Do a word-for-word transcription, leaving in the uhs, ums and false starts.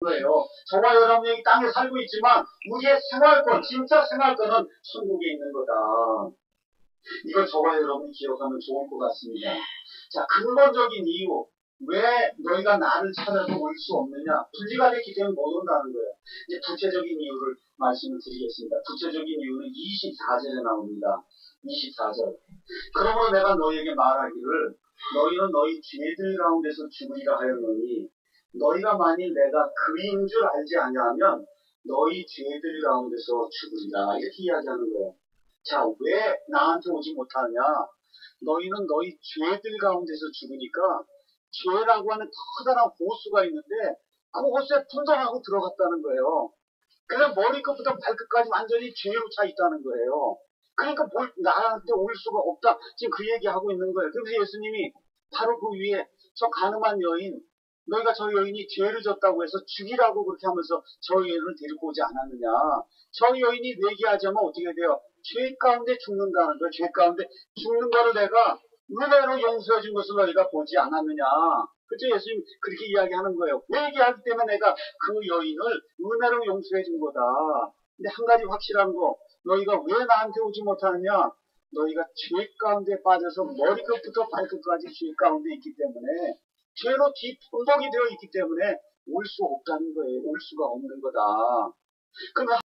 거예요. 저와 여러분이 이 땅에 살고 있지만 우리의 생활권, 진짜 생활권은 천국에 있는 거다. 이걸 저와 여러분이 기억하면 좋을 것 같습니다. 자, 근본적인 이유. 왜 너희가 나를 찾아도 올 수 없느냐? 분리가 됐기 때문에 못 온다는 거예요. 이제 구체적인 이유를 말씀을 드리겠습니다. 구체적인 이유는 이십사 절에 나옵니다. 이십사 절. 그러므로 내가 너희에게 말하기를 너희는 너희 죄들 가운데서 죽으리라 하였노니 너희가 만일 내가 그인 줄 알지 아니하면 너희 죄들 가운데서 죽으리라. 이렇게 이야기하는 거예요. 자, 왜 나한테 오지 못하느냐? 너희는 너희 죄들 가운데서 죽으니까 죄라고 하는 커다란 호수가 있는데 그 호수에 풍덩하고 들어갔다는 거예요. 그냥 머리끝부터 발끝까지 완전히 죄로 차 있다는 거예요. 그러니까 뭘 나한테 올 수가 없다. 지금 그 얘기하고 있는 거예요. 그래서 예수님이 바로 그 위에 저 가늠한 여인, 너희가 저 여인이 죄를 졌다고 해서 죽이라고 그렇게 하면서 저 여인을 데리고 오지 않았느냐. 저 여인이 회개하자면 어떻게 돼요? 죄 가운데 죽는다는 거예요. 죄 가운데 죽는 거를 내가 은혜로 용서해 준 것을 너희가 보지 않았느냐. 그렇죠? 예수님 그렇게 이야기하는 거예요. 회개하기 때문에 내가 그 여인을 은혜로 용서해 준 거다. 근데 한 가지 확실한 거, 너희가 왜 나한테 오지 못하느냐? 너희가 죄 가운데 빠져서 머리끝부터 발끝까지 죄 가운데 있기 때문에 죄로 뒷범벅이 되어 있기 때문에 올 수 없다는 거예요. 올 수가 없는 거다. 그럼